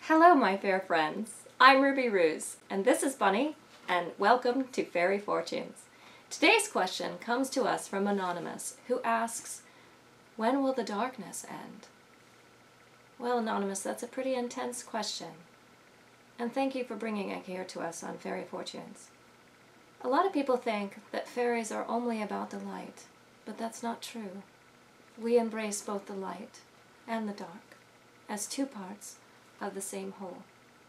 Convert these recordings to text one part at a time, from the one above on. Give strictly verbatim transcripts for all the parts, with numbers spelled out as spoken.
Hello, my fair friends. I'm Ruby Ruse, and this is Bunny, and welcome to Fairy Fortunes. Today's question comes to us from Anonymous, who asks, when will the darkness end? Well, Anonymous, that's a pretty intense question, and thank you for bringing it here to us on Fairy Fortunes. A lot of people think that fairies are only about the light, but that's not true. We embrace both the light and the dark as two parts of the same whole.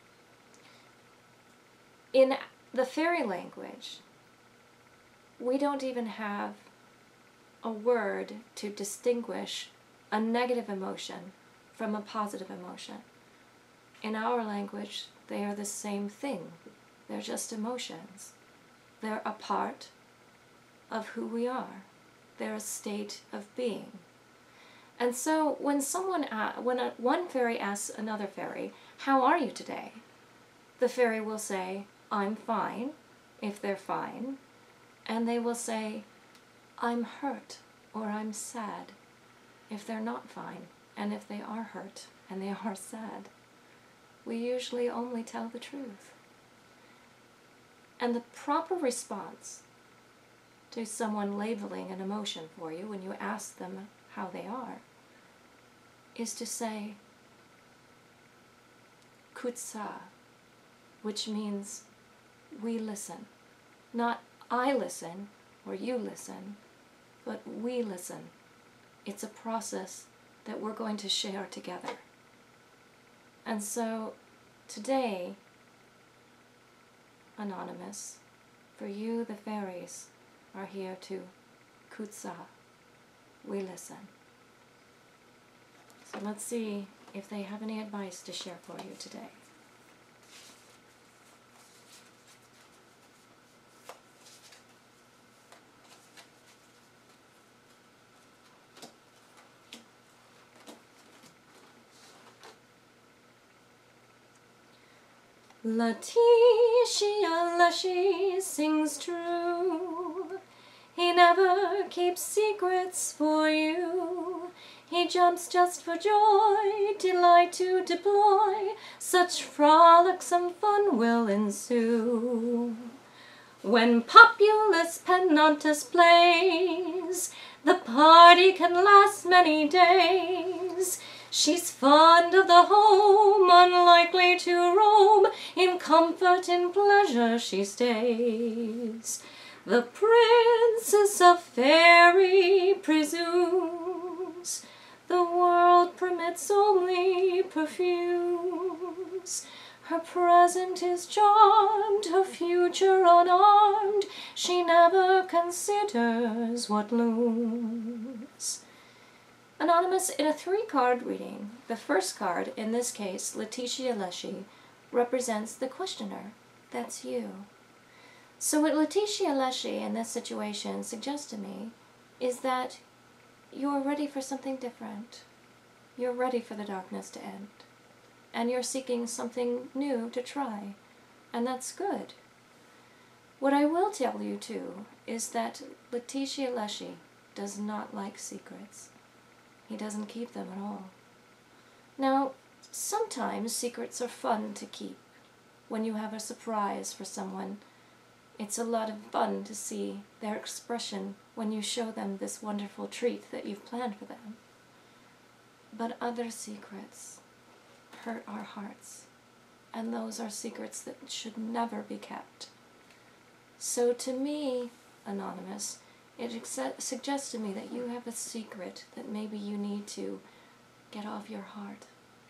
In the fairy language, we don't even have a word to distinguish a negative emotion from a positive emotion. In our language, they are the same thing. They're just emotions. They're a part of who we are. They're a state of being. And so when someone, when a, one fairy asks another fairy, "How are you today?" the fairy will say, "I'm fine," if they're fine, and they will say, "I'm hurt," or "I'm sad," if they're not fine, and if they are hurt and they are sad. We usually only tell the truth. And the proper response to someone labeling an emotion for you when you ask them how they are is to say kutsa, which means we listen. Not I listen or you listen, but we listen. It's a process that we're going to share together. And so today, Anonymous, for you the fairies are here to kutsa, we listen. So let's see if they have any advice to share for you today. Letitia Leshy sings true. He never keeps secrets for you. He jumps just for joy, delight to deploy. Such frolicsome fun will ensue. When Populus Penantus plays, the party can last many days. She's fond of the home, unlikely to roam. In comfort, in pleasure she stays. The princess of fairy presumes the world permits only perfumes. Her present is charmed, her future unarmed. She never considers what looms. Anonymous, in a three-card reading, the first card, in this case, Letitia Leshy, represents the questioner. That's you. So what Letitia Leshy in this situation suggests to me is that you're ready for something different. You're ready for the darkness to end. And you're seeking something new to try. And that's good. What I will tell you, too, is that Letitia Leshy does not like secrets. He doesn't keep them at all. Now, sometimes secrets are fun to keep. When you have a surprise for someone, it's a lot of fun to see their expression when you show them this wonderful treat that you've planned for them. But other secrets hurt our hearts, and those are secrets that should never be kept. So to me, Anonymous, it suggests to me that you have a secret that maybe you need to get off your heart.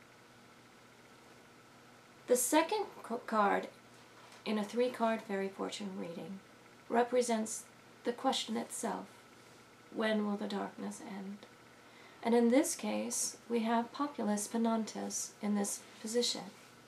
The second card in a three-card fairy fortune reading represents the question itself. When will the darkness end? And in this case, we have Populus Penantus in this position.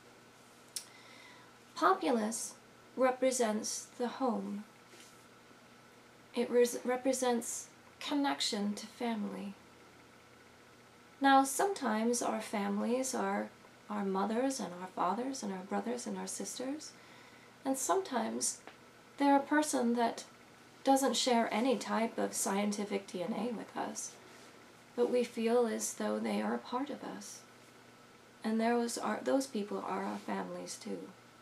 Populus represents the home. It represents connection to family. Now, sometimes our families are our mothers and our fathers and our brothers and our sisters, and sometimes they're a person that doesn't share any type of scientific D N A with us, but we feel as though they are a part of us. And those are those people are our families too.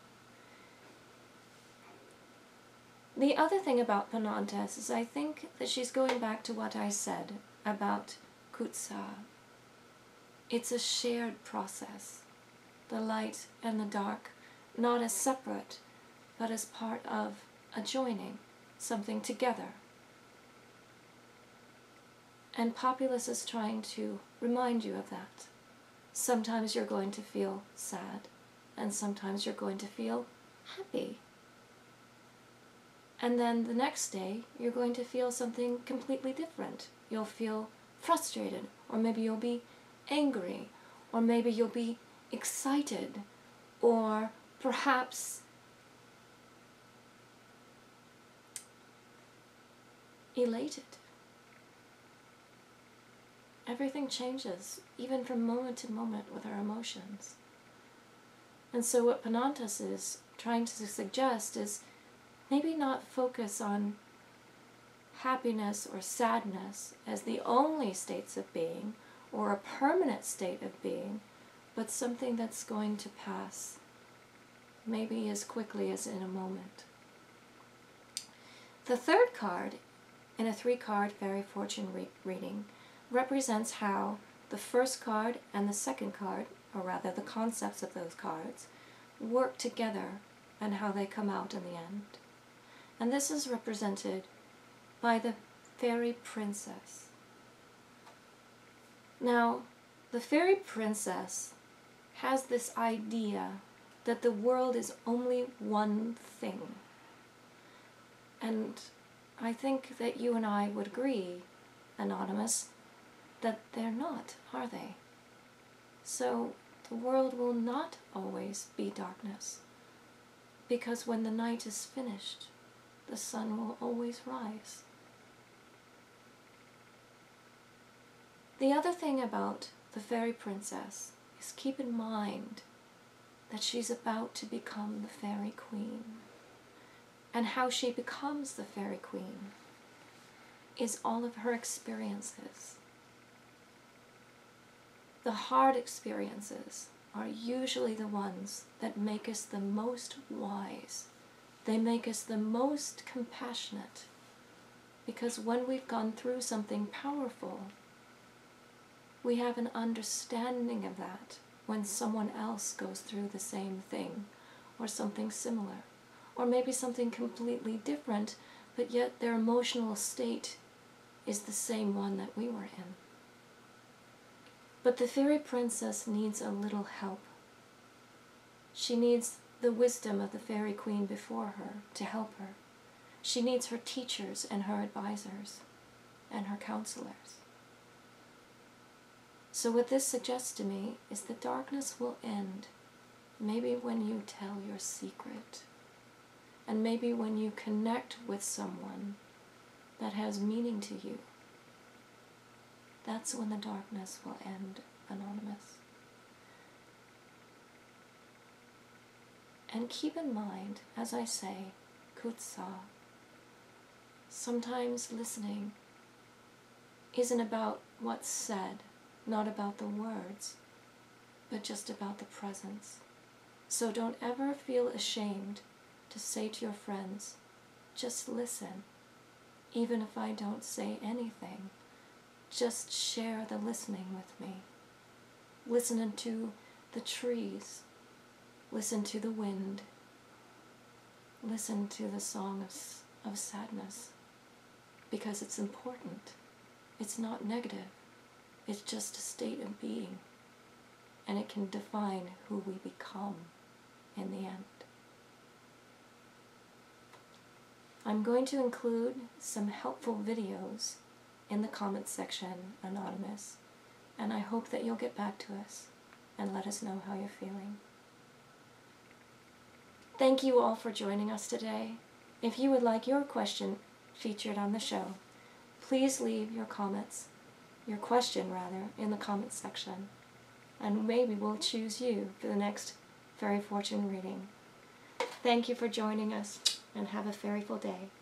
The other thing about Penantes is I think that she's going back to what I said about Kutsa. It's a shared process, the light and the dark, not as separate, but as part of a joining, something together. And Populus is trying to remind you of that. Sometimes you're going to feel sad, and sometimes you're going to feel happy. And then the next day, you're going to feel something completely different. You'll feel frustrated, or maybe you'll be angry, or maybe you'll be excited, or perhaps elated. Everything changes, even from moment to moment with our emotions. And so what Penantes is trying to suggest is maybe not focus on happiness or sadness as the only states of being, or a permanent state of being, but something that's going to pass, maybe as quickly as in a moment. The third card in a three-card fairy fortune re reading represents how the first card and the second card, or rather the concepts of those cards, work together and how they come out in the end. And this is represented by the fairy princess. Now, the fairy princess has this idea that the world is only one thing. And I think that you and I would agree, Anonymous, that they're not, are they? So the world will not always be darkness, because when the night is finished, the sun will always rise. The other thing about the fairy princess is keep in mind that she's about to become the fairy queen. And how she becomes the fairy queen is all of her experiences. The hard experiences are usually the ones that make us the most wise. They make us the most compassionate, because when we've gone through something powerful, we have an understanding of that when someone else goes through the same thing, or something similar, or maybe something completely different, but yet their emotional state is the same one that we were in. But the fairy princess needs a little help. She needs the wisdom of the fairy queen before her to help her. She needs her teachers and her advisors and her counselors. So what this suggests to me is that darkness will end maybe when you tell your secret, and maybe when you connect with someone that has meaning to you. That's when the darkness will end, Anonymous. And keep in mind, as I say, Kutsa, sometimes listening isn't about what's said, not about the words, but just about the presence. So don't ever feel ashamed to say to your friends, just listen, even if I don't say anything. Just share the listening with me. Listen to the trees. Listen to the wind. Listen to the song of, of sadness. Because it's important. It's not negative. It's just a state of being. And it can define who we become in the end. I'm going to include some helpful videos in the comments section, Anonymous, and I hope that you'll get back to us and let us know how you're feeling. Thank you all for joining us today. If you would like your question featured on the show, please leave your comments, your question rather, in the comments section, and maybe we'll choose you for the next Fairy Fortune reading. Thank you for joining us, and have a fairyful day.